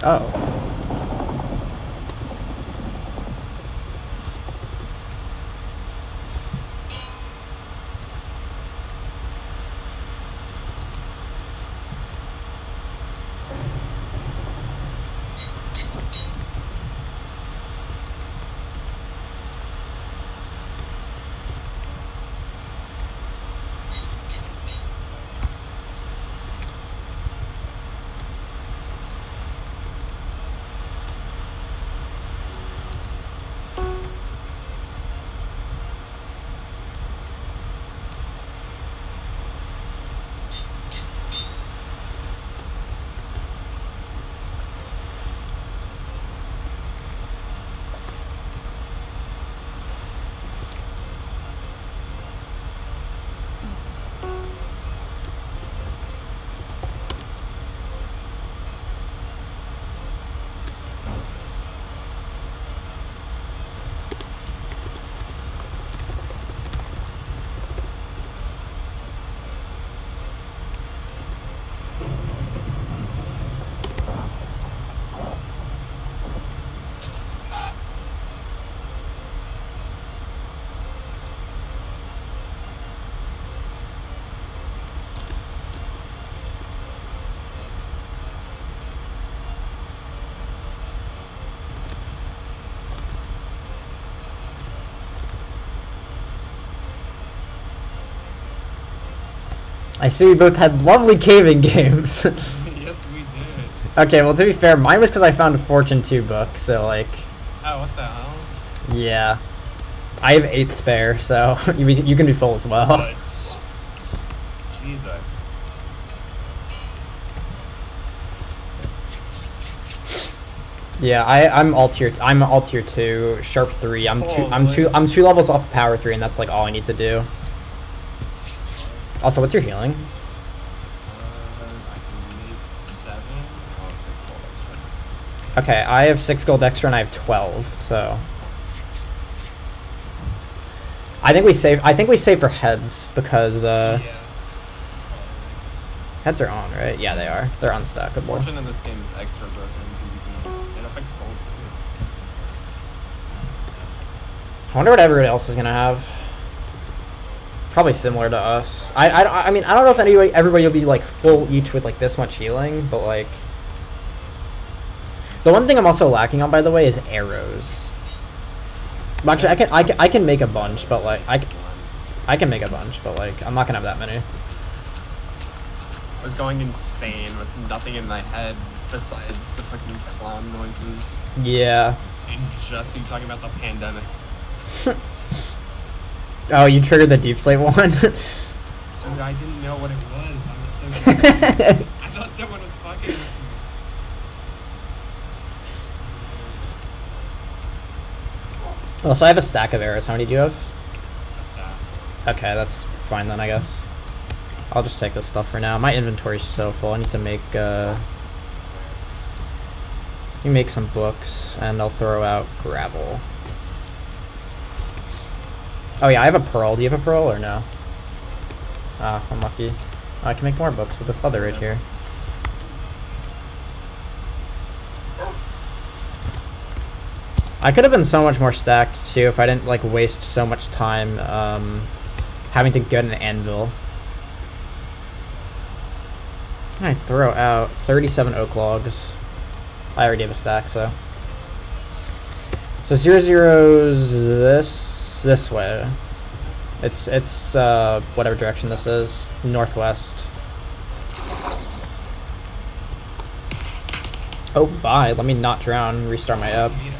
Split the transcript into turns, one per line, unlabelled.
Oh. I see we both had lovely caving games.
Yes, we did.
Okay, well, to be fair, mine was because I found a Fortune 2 book, so, like...
Oh, what the hell?
Yeah. I have 8 spare, so you can be full as well.
But, Jesus.
Yeah, I'm all tier 2, sharp 3. I'm two levels off of power 3, and that's like all I need to do. Also, what's your healing?
I can make 7. Oh, 6 gold extra.
Okay, I have 6 gold extra and I have 12, so I think we save for heads because
Yeah.
heads are on, right? Yeah, they are. They're unstackable.
Fortune in this game is extra broken because it affects gold too.
I wonder what everyone else is gonna have. Probably similar to us. I mean, I don't know if everybody will be like full each with like this much healing, but like the one thing I'm also lacking on, by the way, is arrows. Actually, I can make a bunch, but like I can make a bunch, but like I'm not gonna have that many.
I was going insane with nothing in my head besides the fucking clown noises
Yeah.
and just you talking about the pandemic.
Oh, you triggered the deep slate one?
Dude, I didn't know what it was. I was so confused. I thought someone was fucking with me.
Well, so I have a stack of arrows. How many do you have?
That's that.
Okay, that's fine then, I guess. I'll just take this stuff for now. My inventory's so full. I need to make some books, and I'll throw out gravel. Oh yeah, I have a pearl. Do you have a pearl or no? Ah, I'm lucky. Oh, I can make more books with this leather right here. I could have been so much more stacked too if I didn't like waste so much time having to get an anvil. I throw out 37 oak logs. I already have a stack, so. So 0-0's this way. It's whatever direction this is, northwest. Oh, bye. Let me not drown. Restart my app.